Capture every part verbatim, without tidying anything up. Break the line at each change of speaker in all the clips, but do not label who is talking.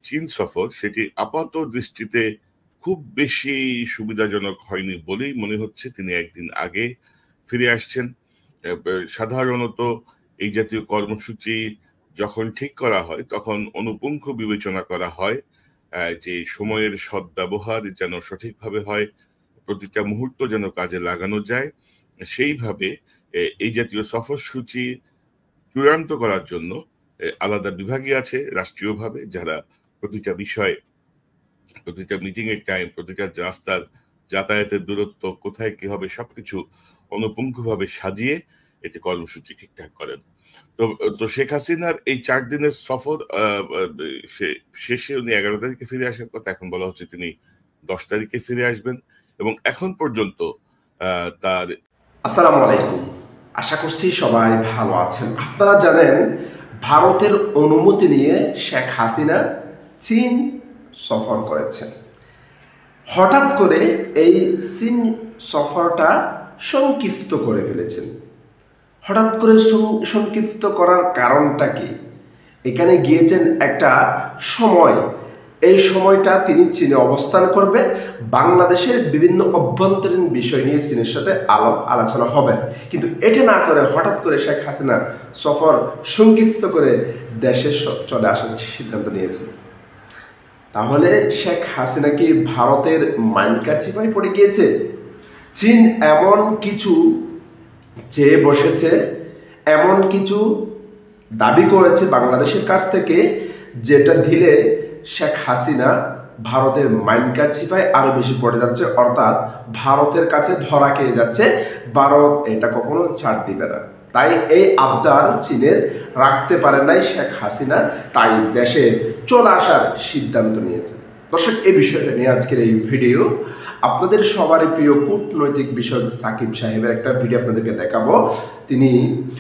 চীন সফর সেটি আপাত দৃষ্টিতে খুব বেশি সুবিধাজনক হয়নি বলেই মনে হচ্ছে। তিনি একদিন আগে ফিরে আসছেন। সাধারণত এই জাতীয় কর্মসূচি যখন ঠিক করা হয় তখন অনুপুঙ্খ বিবেচনা করা হয় যে সময়ের সদ্ব্যবহার যেন সঠিকভাবে হয়, প্রতিটা মুহূর্ত যেন কাজে লাগানো যায়। সেইভাবে এই জাতীয় সফরসূচি চূড়ান্ত করার জন্য আলাদা বিভাগই আছে রাষ্ট্রীয়ভাবে, যারা প্রতিটা বিষয়, প্রতিটা মিটিং এর টাইম, প্রতিটা রাস্তার যাতায়াতের দূরত্ব কোথায় কি হবে সবকিছু অনুপুঙ্খভাবে সাজিয়ে এটি কর্মসূচি ঠিকঠাক করেন। তো তো শেখ হাসিনার এই চার দিনের সফর শেষে উনি এগারো তারিখে ফিরে আসার কথা, এখন বলা হচ্ছে তিনি দশ তারিখে ফিরে আসবেন। এবং এখন পর্যন্ত আহ তার
আসসালামু আলাইকুম, আশা করছি সবাই ভালো আছেন। আপনারা জানেন ভারতের অনুমতি নিয়ে শেখ হাসিনা চীন সফর করেছেন। হঠাৎ করে এই চীন সফরটা সংক্ষিপ্ত করে ফেলেছেন। হঠাৎ করে সংক্ষিপ্ত করার কারণটা কি? এখানে গিয়েছেন একটা সময়, এই সময়টা তিনি চীনে অবস্থান করবে, বাংলাদেশের বিভিন্ন অভ্যন্তরীণ বিষয় নিয়ে চীনের সাথে আলো আলোচনা হবে। কিন্তু এটা না করে হঠাৎ করে শেখ হাসিনা সফর সংক্ষিপ্ত করে দেশে চলে আসার সিদ্ধান্ত নিয়েছেন। তাহলে শেখ হাসিনা কি ভারতের মাইন্ড কাছিপায় পড়ে গিয়েছে? চীন এমন কিছু চেয়ে বসেছে, এমন কিছু দাবি করেছে বাংলাদেশের কাছ থেকে, যেটা দিলে শেখ হাসিনা ভারতের মাইন্ড কাছিপায় আরো বেশি পড়ে যাচ্ছে, অর্থাৎ ভারতের কাছে ধরা খেয়ে যাচ্ছে। ভারত এটা কখনো ছাড় দিবে না। তাই এই আবদার চীনের রাখতে পারে নাই শেখ হাসিনা, তাই দেশে চলে আসার সিদ্ধান্ত নিয়েছে। দর্শক, এই বিষয়টা নিয়ে আজকের এই ভিডিও। আপনাদের সবারই প্রিয় কূটনৈতিক বিষয়ক সাকিব সাহেবের একটা ভিডিও আপনাদেরকে দেখাবো। তিনি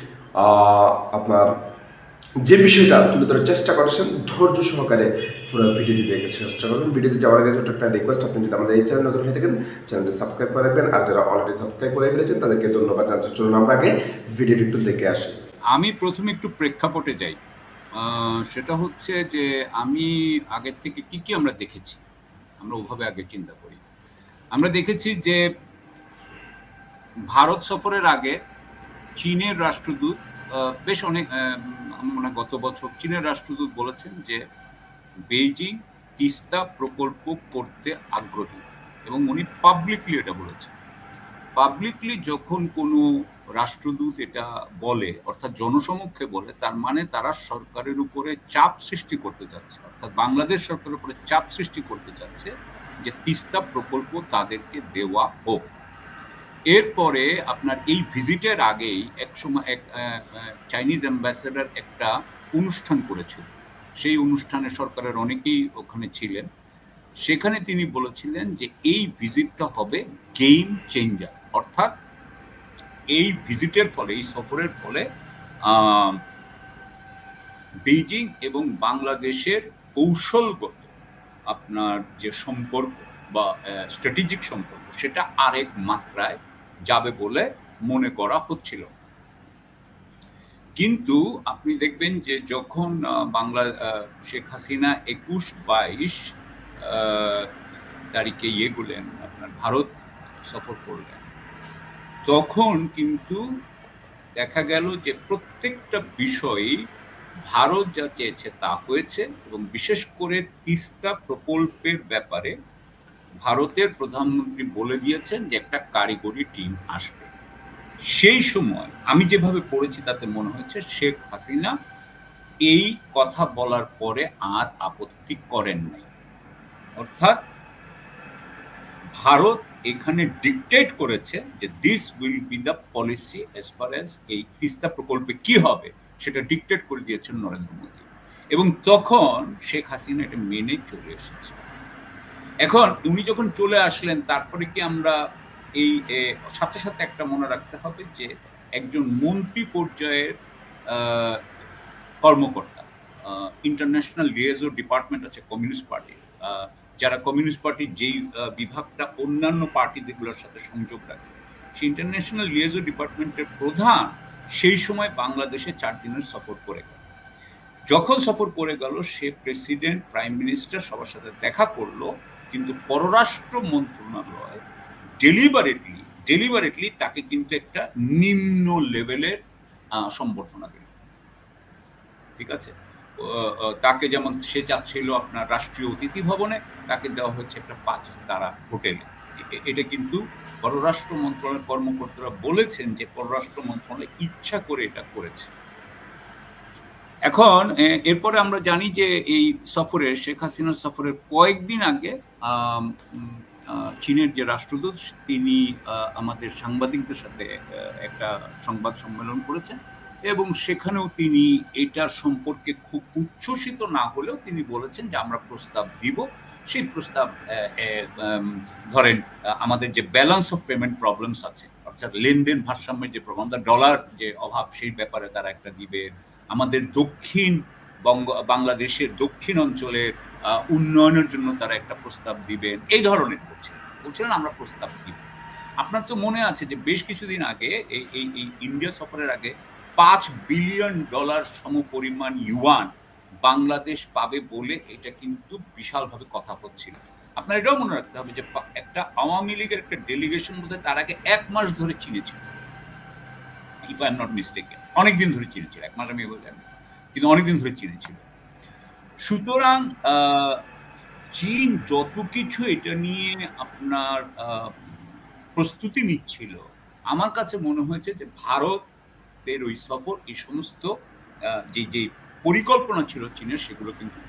আপনার যে বিষয়টা তুলে ধরার চেষ্টা করেছেন, ধৈর্য সহকারে পুরো ভিডিওটি দেখার চেষ্টা করবেন। ভিডিওতে যাওয়ার আগে ছোট্ট একটা রিকোয়েস্ট, আপনি যদি আমাদের এই চ্যানেল নতুন হয়ে থাকেন চ্যানেলটি সাবস্ক্রাইব করে রাখবেন, আর যারা অলরেডি সাবস্ক্রাইব করে ফেলেছেন তাদেরকে ধন্যবাদ জানাচ্ছি। চলুন আমরা আগে ভিডিওটি একটু দেখে আসি।
আমি প্রথমে একটু প্রেক্ষাপটে যাই। সেটা হচ্ছে যে আমি আগের থেকে কি কি আমরা দেখেছি, আমরা ওভাবে আগে চিন্তা করি। আমরা দেখেছি যে ভারত সফরের আগে চীনের রাষ্ট্রদূত বেশ অনেক, আমার মনে হয় গত বছর চীনের রাষ্ট্রদূত বলেছেন যে বেইজিং তিস্তা প্রকল্প করতে আগ্রহী, এবং উনি পাবলিকলি এটা বলেছেন। পাবলিকলি যখন কোনো রাষ্ট্রদূত এটা বলে, অর্থাৎ জনসমক্ষে বলে, তার মানে তারা সরকারের উপরে চাপ সৃষ্টি করতে চাচ্ছে, অর্থাৎ বাংলাদেশ সরকারের উপরে চাপ সৃষ্টি করতে চাচ্ছে যে তিস্তা প্রকল্প তাদেরকে দেওয়া হোক। এরপরে আপনার এই ভিজিটের আগেই এক সময় এক চাইনিজ অ্যাম্বাসেডার একটা অনুষ্ঠান করেছিল। সেই অনুষ্ঠানে সরকারের অনেকেই ওখানে ছিলেন। সেখানে তিনি বলেছিলেন যে এই ভিজিটটা হবে গেম চেঞ্জার, অর্থাৎ এই ভিজিটের ফলে, এই সফরের ফলে বেইজিং এবং বাংলাদেশের কৌশলগত আপনার যে সম্পর্ক বা স্ট্র্যাটেজিক সম্পর্ক, সেটা আরেক মাত্রায় যাবে বলে মনে করা হচ্ছিল। কিন্তু আপনি দেখবেন যে যখন বাংলা শেখ হাসিনা একুশ বাইশ তারিখে ইয়ে করলেন, আপনার ভারত সফর করলেন, তখন কিন্তু দেখা গেল যে প্রত্যেকটা বিষয়ই ভারত যা চেয়েছে তা হয়েছে। এবং বিশেষ করে তিস্তা প্রকল্পের ব্যাপারে ভারতের প্রধানমন্ত্রী বলে দিয়েছেন যে একটা কারিগরি টিম আসবে। সেই সময় আমি যেভাবে পড়েছি তাতে মনে হয়েছে শেখ হাসিনা এই কথা বলার পরে আর আপত্তি করেন নাই, অর্থাৎ ভারত এখানে ডিকটেট করেছে যে this will be the policy as far as এই তিস্তা প্রকল্পে কি হবে সেটা ডিকটেট করে দিয়েছেন নরেন্দ্র মোদী, এবং তখন শেখ হাসিনা এটা মেনে চলে এসেছে। এখন উনি যখন চলে আসলেন, তারপরে কি আমরা এই সাথে সাথে একটা মনে রাখতে হবে যে একজন মন্ত্রী পর্যায়ের কর্মকর্তা, ইন্টারন্যাশনাল লিয়েজন ডিপার্টমেন্ট আছে কমিউনিস্ট পার্টির, যারা কমিউনিস্ট পার্টির যেই বিভাগটা অন্যান্য পার্টিগুলোর সাথে সংযোগ রাখে, সেই ইন্টারন্যাশনাল লিয়েজন ডিপার্টমেন্টের প্রধান সেই সময় বাংলাদেশে চার দিনের সফর করে গেল। যখন সফর করে গেল সে প্রেসিডেন্ট প্রাইম মিনিস্টার সবার সাথে দেখা করলো, কিন্তু পররাষ্ট্র মন্ত্রণালয় ডেলিবারেটলি ডেলিবারেটলি তাকে কিন্তু একটা নিম্ন লেভেলের সম্বর্ধনা দিল। ঠিক আছে, তাকে যেমন সে যাচ্ছিল আপনার রাষ্ট্রীয় অতিথি ভবনে, তাকে দেওয়া হয়েছে একটা পাঁচ তারা হোটেলে। এটা কিন্তু পররাষ্ট্র মন্ত্রণালয়ের কর্মকর্তারা বলেছেন যে পররাষ্ট্র মন্ত্রণালয় ইচ্ছা করে এটা করেছে। এখন এরপরে আমরা জানি যে এই সফরের, শেখ হাসিনার সফরের কয়েকদিন আগে চীনের যে রাষ্ট্রদূত তিনি আমাদের সাংবাদিকদের সাথে একটা সংবাদ সম্মেলন করেছেন এবং সেখানেও তিনি এটার সম্পর্কে খুব উচ্ছ্বসিত না হলেও তিনি বলেছেন যে আমরা প্রস্তাব দিব। সেই প্রস্তাব ধরেন আমাদের যে ব্যালেন্স অফ পেমেন্ট প্রবলেমস আছে, অর্থাৎ লেনদেন ভারসাম্যের যে প্রবলেম, ডলার যে অভাব, সেই ব্যাপারে তারা একটা দিবেন। আমাদের দক্ষিণ বঙ্গ বাংলাদেশের দক্ষিণ অঞ্চলের উন্নয়নের জন্য তারা একটা প্রস্তাব দিবেন, এই ধরনের বলছিলেন বলছিলেন আমরা প্রস্তাব দিব। আপনার তো মনে আছে যে বেশ কিছুদিন আগে এই এই ইন্ডিয়া সফরের আগে পাঁচ বিলিয়ন ডলার সমপরিমাণ ইউয়ান বাংলাদেশ পাবে বলে এটা কিন্তু বিশালভাবে কথা হচ্ছিল। আপনার এটাও মনে রাখতে হবে যে একটা আওয়ামী লীগের একটা ডেলিগেশন বোধহয় তার আগে এক মাস ধরে চীনে ছিল, if I'm not mistaken, অনেকদিন ধরে চীনে ছিল, এক মাস আমি বলতে জানি, কিন্তু অনেকদিন ধরে চীনে ছিল। সুতরাং চীন যত কিছু এটা নিয়ে আপনার প্রস্তুতি নিচ্ছিল, আমার কাছে মনে হয়েছে যে ভারতের ওই সফর এই সমস্ত যে যে পরিকল্পনা ছিল চীনের সেগুলো কিন্তু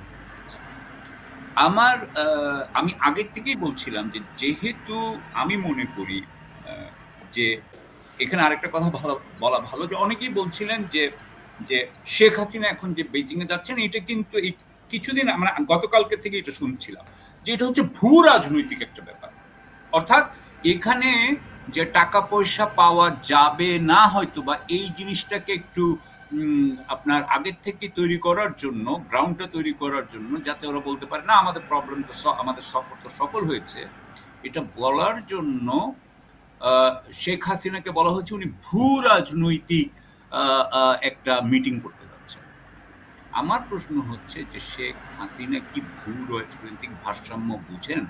আমার আমি আগের থেকেই বলছিলাম যে যেহেতু আমি মনে করি যে এখানে আরেকটা কথা ভালো বলা ভালো যে অনেকেই বলছিলেন যে যে শেখ হাসিনা এখন যে বেজিংয়ে যাচ্ছেন এটা কিন্তু এই কিছুদিন আমরা গতকালকে থেকে এটা শুনছিলাম যে এটা হচ্ছে ভূ রাজনৈতিক একটা ব্যাপার, অর্থাৎ এখানে যে টাকা পয়সা পাওয়া যাবে না হয়তো বা এই জিনিসটাকে একটু আপনার আগের থেকে তৈরি করার জন্য, গ্রাউন্ডটা তৈরি করার জন্য, যাতে ওরা বলতে পারে না আমাদের প্রবলেম তো আমাদের সফর তো সফল হয়েছে, এটা বলার জন্য শেখ হাসিনাকে বলা হচ্ছে উনি ভূ রাজনৈতিক একটা মিটিং করতে যাচ্ছেন। আমার প্রশ্ন হচ্ছে যে শেখ হাসিনা কি ভূ রাজনৈতিক ভারসাম্য বুঝেন?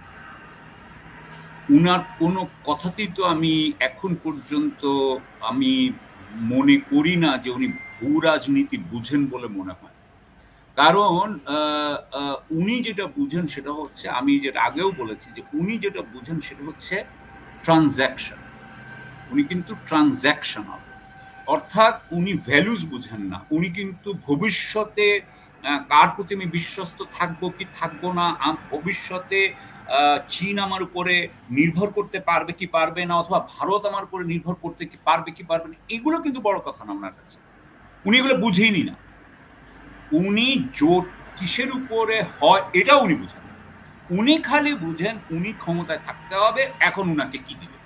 উনার কোনো কথাতেই তো আমি এখন পর্যন্ত আমি মনে করি না যে উনি ভূ রাজনীতি বুঝেন বলে মনে হয়। কারণ উনি যেটা বুঝেন সেটা হচ্ছে, আমি যেটা আগেও বলেছি যে উনি যেটা বুঝেন সেটা হচ্ছে ট্রানজ্যাকশন। উনি কিন্তু ট্রানজ্যাকশনাল, অর্থাৎ উনি ভ্যালুজ বুঝেন না। উনি কিন্তু ভবিষ্যতে কার প্রতি আমি বিশ্বস্ত থাকবো কি থাকবো না, ভবিষ্যতে চীন আমার উপরে নির্ভর করতে পারবে কি পারবে না, অথবা ভারত আমার উপরে নির্ভর করতে কি পারবে কি পারবে না, এগুলো কিন্তু বড় কথা না ওনার কাছে। উনি এগুলো বুঝেইনি না। উনি জোট কিসের উপরে হয় এটাও উনি বুঝেন। উনি খালি বুঝেন উনি ক্ষমতায় থাকতে হবে, এখন উনাকে কি দিবে,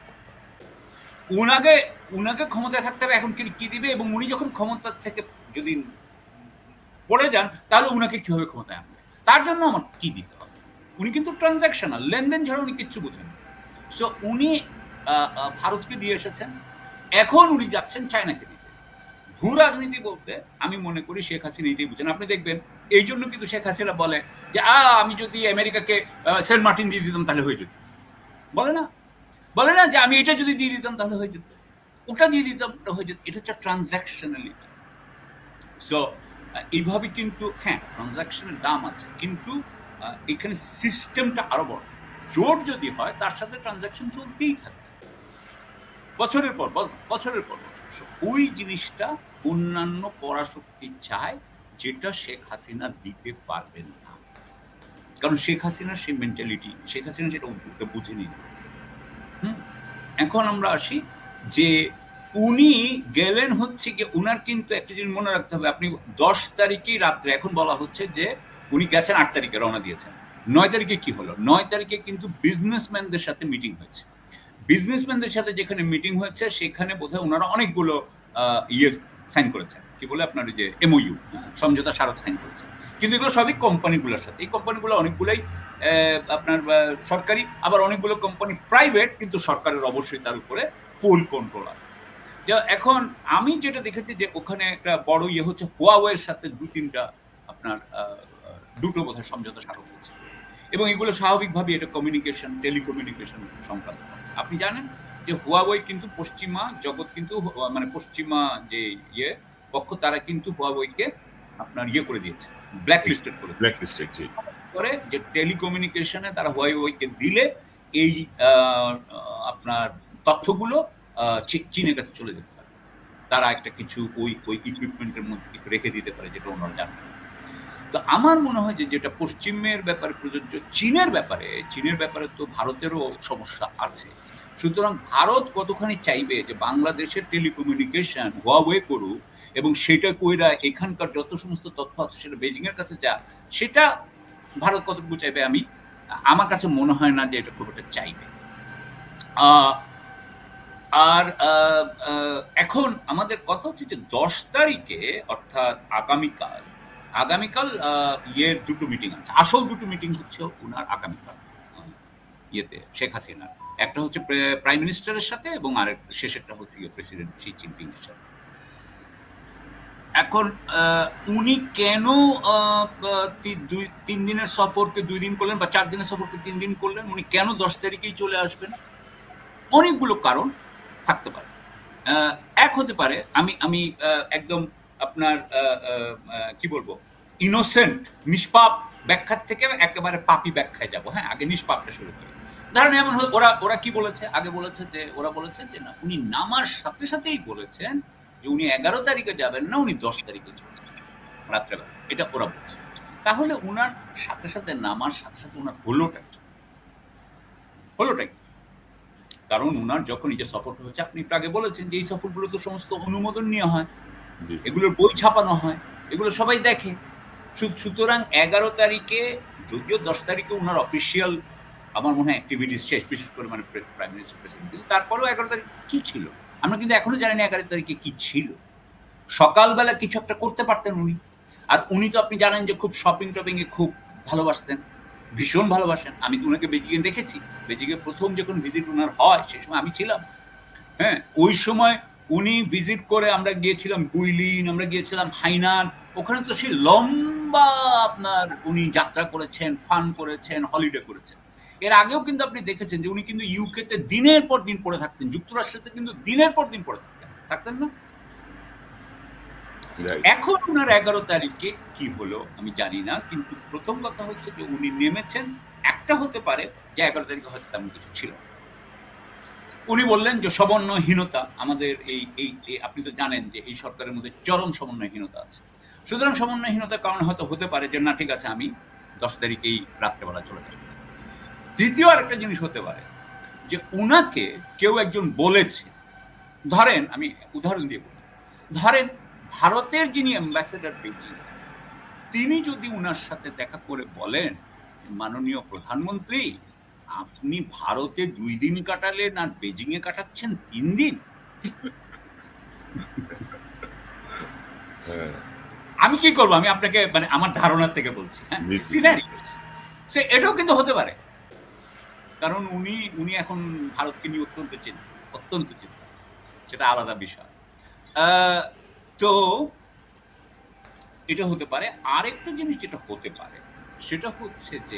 উনাকে উনাকে ক্ষমতায় থাকতে হবে, এখন কি দিবে, এবং উনি যখন ক্ষমতা থেকে যদি পড়ে যান তাহলে উনাকে কিভাবে ক্ষমতায় আনবে, তার জন্য আমার কি দিতে হবে। উনি কিন্তু ট্রানজ্যাকশনাল, লেনদেন ছাড়া উনি কিচ্ছু বুঝেন। সো উনি ভারতকে দিয়ে এসেছেন, এখন উনি যাচ্ছেন চায়নাকে দিতে। ভূ রাজনীতি বলতে আমি মনে করি শেখ হাসিনা এটাই বুঝেন। আপনি দেখবেন এই জন্য কিন্তু শেখ হাসিনা বলে যে আ আমি যদি আমেরিকাকে সেন্ট মার্টিন দিয়ে দিতাম তাহলে হয়ে যেত, বলে না বলে না যে আমি এটা যদি দিয়ে দিতাম তাহলে হয়ে যেত, ওটা দিয়ে দিতাম হয়ে যেত। এটা হচ্ছে ট্রানজ্যাকশনালিটি। সো এইভাবে কিন্তু হ্যাঁ ট্রানজ্যাকশনের দাম আছে, কিন্তু এখানে সিস্টেমটা আরো বড়। জোট যদি হয় তার সাথে ট্রানজ্যাকশন চলতেই থাকে বছরের পর বছরের পর বছর। ওই জিনিসটা অন্যান্য পরাশক্তি চায়, যেটা শেখ হাসিনা দিতে পারবেন না, কারণ শেখ হাসিনার সেই মেন্টালিটি, শেখ হাসিনা সেটা বুঝেনি। হুম এখন আমরা আসি যে উনি গেলেন হচ্ছে কি, উনার কিন্তু একটা জিনিস মনে রাখতে হবে, আপনি দশ তারিখেই রাত্রে, এখন বলা হচ্ছে যে উনি গেছেন আট তারিখে রওনা দিয়েছেন, নয় তারিখে কি হলো, নয় তারিখে কিন্তু বিজনেসম্যানদের সাথে মিটিং হয়েছে। বিজনেসম্যানদের সাথে যেখানে মিটিং হয়েছে সেখানে বোধহয় ওনারা অনেকগুলো ইয়ে সাইন করেছেন, কি বলে আপনার যে এমওইউ, সমঝোতা স্মারক সাইন করেছেন, কিন্তু এগুলো সবই কোম্পানিগুলোর সাথে। এই কোম্পানিগুলো অনেকগুলোই আপনার সরকারি, আবার অনেকগুলো কোম্পানি প্রাইভেট, কিন্তু সরকারের অবশ্যই তার উপরে ফুল কন্ট্রোল আছে। যে এখন আমি যেটা দেখেছি যে ওখানে একটা বড় ইয়ে হচ্ছে হুয়াওয়ের সাথে দু তিনটা আপনার দুটো বোধহয় সমঝোতা স্মারক হয়েছে, এবং এগুলো স্বাভাবিকভাবে এটা কমিউনিকেশন, টেলিকমিউনিকেশন সংক্রান্ত। আপনি জানেন যে হুয়াওয়ে কিন্তু পশ্চিমা জগৎ কিন্তু মানে পশ্চিমা যে ইয়ে পক্ষ তারা কিন্তু হুয়াওয়েকে আপনার ইয়ে করে দিয়েছে, ব্ল্যাক লিস্টেড করে
ব্ল্যাক লিস্টেড
করে যে টেলিকমিউনিকেশনে তারা হুয়াওয়েকে দিলে এই আপনার তথ্যগুলো চীনের কাছে চলে যেতে পারে, তারা একটা কিছু ওই ওই ইকুইপমেন্টের মধ্যে কিছু রেখে দিতে পারে যেটা ওনারা জানেন। তো আমার মনে হয় যে যেটা পশ্চিমের ব্যাপারে প্রযোজ্য, চীনের ব্যাপারে চীনের ব্যাপারে তো ভারতেরও সমস্যা আছে। সুতরাং ভারত কতখানি চাইবে যে বাংলাদেশের টেলিকমিউনিকেশন হুয়াওয়ে করুক এবং সেটা কইরা এখানকার যত সমস্ত তথ্য আছে সেটা বেজিং এর কাছে যা, সেটা ভারত কতটুকু চাইবে আমি আমার কাছে মনে হয় না যে এটা খুব একটা চাইবে। আর এখন আমাদের কথা হচ্ছে যে দশ তারিখে অর্থাৎ আগামীকাল আগামীকাল ইয়ের দুটো মিটিং আছে, আসল দুটো মিটিং হচ্ছে ওনার আগামীকাল ইয়েতে শেখ হাসিনার, একটা হচ্ছে প্রাইম মিনিস্টারের সাথে এবং আরেক শেষেরটা হচ্ছে প্রেসিডেন্ট শি জিনপিং এর সাথে। এখন উনি কেন দুই তিন দিনের সফরকে দুই দিন করলেন বা চার দিনের সফরকে তিন দিন করলেন, উনি কেন দশ তারিখেই চলে আসবেন? অনেকগুলো কারণ থাকতে পারে। এক হতে পারে আমি আমি একদম আপনার কি বলবো ইনোসেন্ট নিষ্পাপ ব্যাখ্যার থেকে একেবারে পাপি ব্যাখ্যায় যাব। হ্যাঁ, আগে নিষ্পাপটা শুরু করি। ধরেন এমন ওরা ওরা কি বলেছে, আগে বলেছে যে ওরা বলেছে যে না উনি নামার সাথে সাথেই বলেছেন যে উনি এগারো তারিখে যাবেন না, উনি দশ তারিখে চলে যাবেন রাত্রেবেলা, এটা ওরা বলছে। তাহলে উনার সাথে সাথে নামার সাথে সাথে উনার হলোটা কি হলোটা কি কারণ উনার যখন এই যে সফরটা হচ্ছে, আপনি একটু আগে বলেছেন যে এই সফরগুলো তো সমস্ত অনুমোদন নিয়ে হয়, এগুলোর বই ছাপানো হয়, এগুলো সবাই দেখে। সুতরাং এগারো তারিখে যদিও দশ তারিখে উনার অফিসিয়াল আমার মনে হয় অ্যাক্টিভিটিস শেষ, বিশেষ করে মানে প্রাইম মিনিস্টার প্রেসিডেন্ট, কিন্তু তারপরেও এগারো তারিখ কি ছিল আমরা কিন্তু এখনো জানি না এগারো তারিখে কি ছিল। সকালবেলা কিছু একটা করতে পারতেন উনি। আর উনি তো আপনি জানেন যে খুব শপিং টপিং এ খুব ভালোবাসতেন, ভীষণ ভালোবাসেন। আমি তো ওনাকে বেজিংয়ে দেখেছি, বেজিংয়ে প্রথম যখন ভিজিট ওনার হয় সেই সময় আমি ছিলাম। হ্যাঁ, ওই সময় উনি ভিজিট করে আমরা গিয়েছিলাম গুইলিন, আমরা গিয়েছিলাম হাইনান, ওখানে তো সেই লম্বা আপনার উনি যাত্রা করেছেন, ফান করেছেন, হলিডে করেছেন। এর আগেও কিন্তু আপনি দেখেছেন যে উনি কিন্তু ইউকেতে দিনের পর দিন পড়ে থাকতেন, যুক্তরাষ্ট্রতে কিন্তু দিনের পর দিন পড়ে থাকতেন থাকতেন না। এখন ওনার এগারো তারিখে কি হলো আমি জানি না, কিন্তু প্রথম কথা হচ্ছে যে উনি নেমেছেন, একটা হতে পারে যে এগারো তারিখে হয়তো তেমন কিছু ছিল। উনি বললেন যে সমন্বয়হীনতা আমাদের এই এই আপনি তো জানেন যে এই সরকারের মধ্যে চরম সমন্বয়হীনতা আছে। সুতরাং সমন্বয়হীনতার কারণে হয়তো হতে পারে যে না ঠিক আছে আমি দশ তারিখেই রাত্রেবেলা চলে যাব। দ্বিতীয় আরেকটা জিনিস হতে পারে যে উনাকে কেউ একজন বলেছে, ধরেন আমি উদাহরণ দিয়ে বলি, ধরেন ভারতের যিনি অ্যাম্বাসেডর বেজিং, তিনি যদি উনার সাথে দেখা করে বলেন মাননীয় প্রধানমন্ত্রী আপনি ভারতে দুই দিন কাটালেন আর বেজিং এ কাটাচ্ছেন তিন দিন, আমি কি করবো? আমি আপনাকে মানে আমার ধারণা থেকে বলছি, হ্যাঁ সিনারিওস সে এটাও কিন্তু হতে পারে, কারণ উনি উনি এখন ভারতকে নিয়ে অত্যন্ত চিন্তিত, অত্যন্ত চিন্তিত, সেটা আলাদা বিষয়। তো এটা হতে পারে। আরেকটা জিনিস যেটা হতে পারে সেটা হচ্ছে যে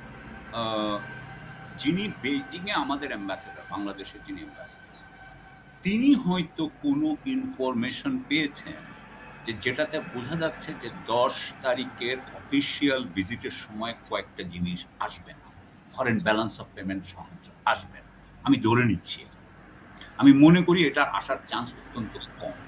যিনি বেইজিংয়ে আমাদের অ্যাম্বাসেডর, বাংলাদেশের যিনি অ্যাম্বাসেডর, তিনি হয়তো কোনো ইনফরমেশন পেয়েছেন যে যেটাতে বোঝা যাচ্ছে যে দশ তারিখের অফিসিয়াল ভিজিটের সময় কয়েকটা জিনিস আসবে না, ধরেন ব্যালেন্স অফ পেমেন্ট সাহায্য আসবে না, আমি ধরে নিচ্ছি, আমি মনে করি এটার আসার চান্স অত্যন্ত কম।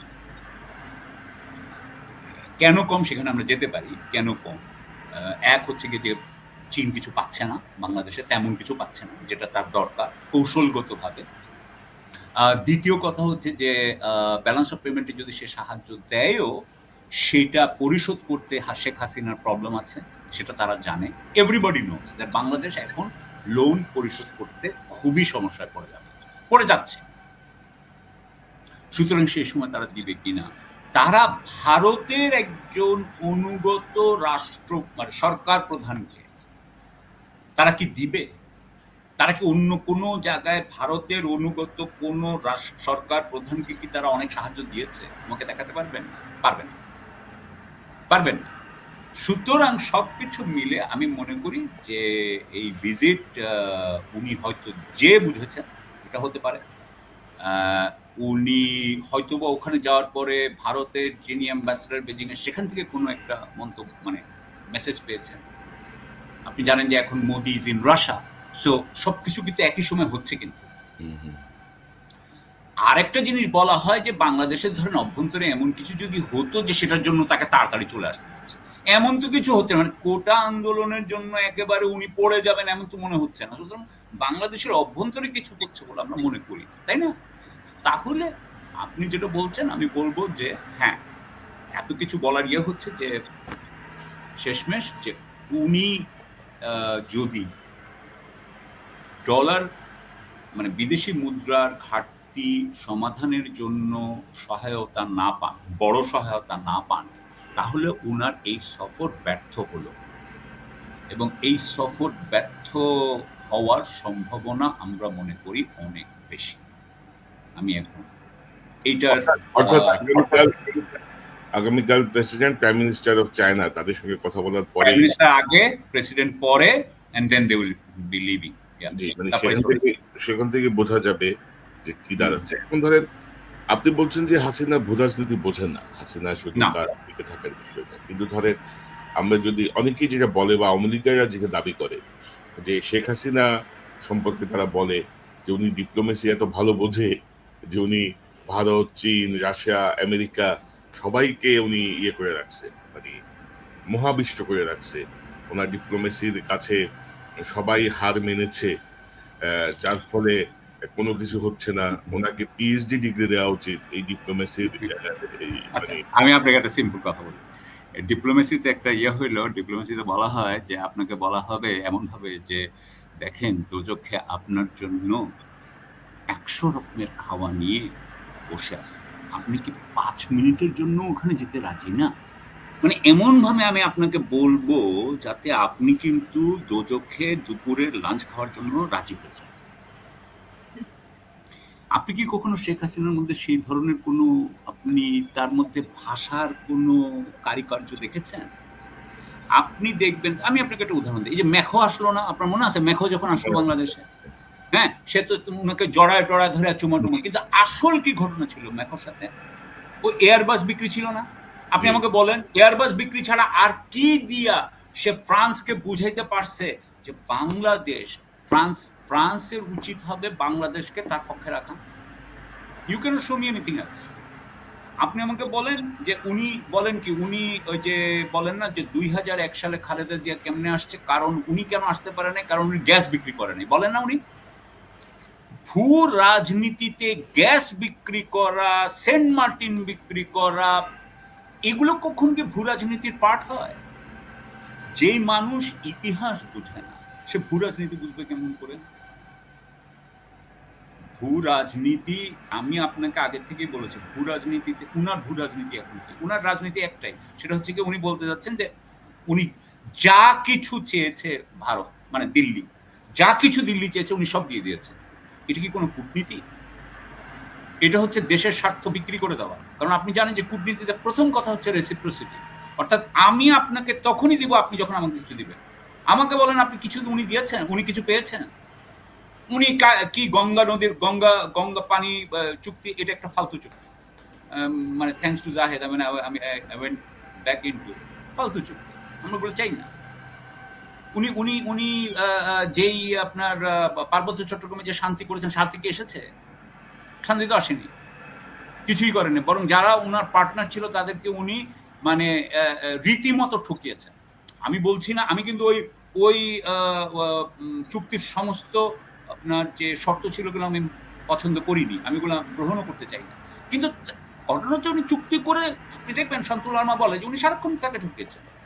কেন কম সেখানে আমরা যেতে পারি। কেন কম? এক হচ্ছে কি যে চীন কিছু পাচ্ছে না, বাংলাদেশে তেমন কিছু পাচ্ছে না যেটা তার দরকার কৌশলগতভাবে। দ্বিতীয় কথা হচ্ছে যে ব্যালেন্স অফ পেমেন্টে যদি সে সাহায্য দেয়ও সেটা পরিশোধ করতে শেখ হাসিনার প্রবলেম আছে, সেটা তারা জানে। এভরিবডি নোস দ্যাট বাংলাদেশ এখন লোন পরিশোধ করতে খুবই সমস্যায় পড়ে যাবে, পড়ে যাচ্ছে। সুতরাং সেই সময় তারা দিবে কিনা, তারা ভারতের একজন অনুগত রাষ্ট্র মানে সরকার প্রধানকে তারা কি দিবে? তারা কি অন্য কোনো জায়গায় ভারতের অনুগত কোনো সরকার প্রধানকে কি তারা অনেক সাহায্য দিয়েছে? আমাকে দেখাতে পারবেন? পারবেন না, পারবেন না। সুতরাং সবকিছু মিলে আমি মনে করি যে এই ভিজিট উনি হয়তো যে বুঝেছেন এটা হতে পারে, আহ, উনি হয়তোবা ওখানে যাওয়ার পরে ভারতের যিনি অ্যাম্বাসেডার বেজিং এর সেখান থেকে কোনো একটা মন্তব্য মানে মেসেজ পেয়েছেন। আপনি জানেন যে এখন Modi is in Russia, so সবকিছু কিন্তু একই সময় হচ্ছে। কিন্তু আরেকটা জিনিস বলা হয় যে বাংলাদেশের ধরেন অভ্যন্তরে এমন কিছু যদি হতো যে সেটার জন্য তাকে তাড়াতাড়ি চলে আসতে হচ্ছে, এমন তো কিছু হচ্ছে না। মানে কোটা আন্দোলনের জন্য একেবারে উনি পড়ে যাবেন এমন তো মনে হচ্ছে না। সুতরাং বাংলাদেশের অভ্যন্তরে কিছু হচ্ছে বলে আমরা মনে করি, তাই না? তাহলে আপনি যেটা বলছেন আমি বলবো যে হ্যাঁ, এত কিছু বলার ইয়ে হচ্ছে যে শেষমেশ যে উনি যদি ডলার মানে বিদেশি মুদ্রার ঘাটতি সমাধানের জন্য সহায়তা না পান, বড় সহায়তা না পান, তাহলে উনার এই সফর ব্যর্থ হলো এবং এই সফর ব্যর্থ হওয়ার সম্ভাবনা আমরা মনে করি অনেক বেশি। আমি এখন এইটার
অর্থাৎ আগামীকাল president prime minister of China তাদের সঙ্গে কথা বলার পরে,
প্রাইম মিনিস্টার আগে প্রেসিডেন্ট পরে, and then they will be leaving.
সেখান থেকে বোঝা যাবে যে কি দাঁড়াচ্ছে। এখন ধরেন আপনি বলছেন যে হাসিনা ভূ রাজনীতি বোঝেন না, হাসিনা শুধু তার দিকে থাকার বিষয়টা। কিন্তু ধরেন আমরা যদি অনেকেই যেটা বলে বা আওয়ামী লীগেরা যেটা দাবি করে যে শেখ হাসিনা সম্পর্কে তারা বলে যে উনি ডিপ্লোমেসি এত ভালো বোঝে যে উনি ভারত, চীন, রাশিয়া, আমেরিকা সবাইকে উনি ইয়ে করে রাখছে, মানে মহাবিষ্ট করে রাখছে। ওনার ডিপ্লোমেসির কাছে সবাই হার মেনেছে, যার ফলে কোনো কিছু হচ্ছে না। ওনাকে পিএইচডি ডিগ্রি দেওয়া উচিত এই ডিপ্লোমেসির।
আমি আপনাকে একটা সিম্পল কথা বলি, ডিপ্লোমেসিতে একটা ইয়ে হইলো, ডিপ্লোমেসিতে বলা হয় যে আপনাকে বলা হবে এমন ভাবে যে দেখেন দোজখে আপনার জন্য একশো রকমের খাওয়া নিয়ে বসে আছে, আপনি কি পাঁচ মিনিটের জন্য ওখানে যেতে রাজি না? মানে এমন ভাবে আমি আপনাকে বলবো যাতে আপনি কিন্তু দোজখে দুপুরের লাঞ্চ খাওয়ার জন্য রাজি হয়ে যান। আপনি কি কখনো শেখ হাসিনার মধ্যে সেই ধরনের কোনো আপনি তার মধ্যে ভাষার কোনো কারিকার্য দেখেছেন? আপনি দেখবেন, আমি আপনাকে একটা উদাহরণ দিই, এই যে মেখো আসলো না, আপনার মনে আছে মেখো যখন আসলো বাংলাদেশে? হ্যাঁ, সে তো ওনাকে জড়ায় টড়ায় ধরে চুমা টুমা, কিন্তু আসল কি ঘটনা ছিল মেখোর সাথে? ও এয়ারবাস বিক্রি ছিল না? আপনি আমাকে বলেন এয়ারবাস বিক্রি ছাড়া আর কি দিয়া সে ফ্রান্সকে বুঝাইতে পারছে যে বাংলাদেশ, ফ্রান্স ফ্রান্সের উচিত হবে বাংলাদেশকে তার পক্ষে রাখা? You can show me anything else. আপনি আমাকে বলেন যে উনি বলেন কি, উনি ওই যে বলেন না যে দুই হাজার এক সালে খালেদা জিয়া কেমনে আসছে, কারণ উনি কেন আসতে পারে না? কারণ উনি গ্যাস বিক্রি করেনি, বলেন না? উনি ভূ রাজনীতিতে গ্যাস বিক্রি করা, সেন্ট মার্টিন বিক্রি করা, এগুলো কখন কি ভূ রাজনীতির পার্ট হয়? যেই মানুষ ইতিহাস বুঝে না সে ভূ রাজনীতি বুঝবে কেমন করে? ভূ রাজনীতি, আমি আপনাকে আগে থেকেই বলেছি, ভূ রাজনীতিতে উনার ভূ রাজনীতি এখন কি? উনার রাজনীতি একটাই, সেটা হচ্ছে কি উনি বলতে যাচ্ছেন যে উনি যা কিছু চেয়েছে ভারত মানে দিল্লি, যা কিছু দিল্লি চেয়েছে উনি সব দিয়ে দিয়েছে। এটা কি কোনো কূটনীতি? এটা হচ্ছে দেশের স্বার্থ বিক্রি করে দেওয়া। কারণ আপনি জানেন যে কূটনীতিতে প্রথম কথা হচ্ছে রেসিপ্রোসিটি, অর্থাৎ আমি আপনাকে তখনই দিব আপনি যখন আমাকে কিছু দিবেন। আমাকে বলেন আপনি কিছু উনি দিয়েছেন, উনি কিছু পেয়েছেন? উনি কি গঙ্গা নদীর গঙ্গা গঙ্গা পানি চুক্তি, এটা একটা ফালতু চুক্তি, মানে থ্যাঙ্কস টু জাহেদ আমি আমি ওয়েন্ট ব্যাক ইনটু ফালতু চুক্তি, আমরা বলে চাই না। উনি উনি উনি যেই আপনার পার্বত্য চট্টগ্রামে যে শান্তি করেছেন, শান্তি কি এসেছে? শান্তি তো আসেনি, কিছুই করেনি, বরং যারা উনার পার্টনার ছিল তাদেরকে উনি মানে রীতিমতো ঠকিয়েছেন। আমি বলছি না, আমি কিন্তু ওই ওই চুক্তির সমস্ত আপনার যে শর্ত ছিল ওগুলো আমি পছন্দ করিনি, আমি ওগুলো গ্রহণও করতে চাই না। কিন্তু ঘটনা হচ্ছে উনি চুক্তি করে, আপনি দেখবেন শান্তুল আলমা বলে যে উনি সারাক্ষণ তাকে ঠকিয়েছেন।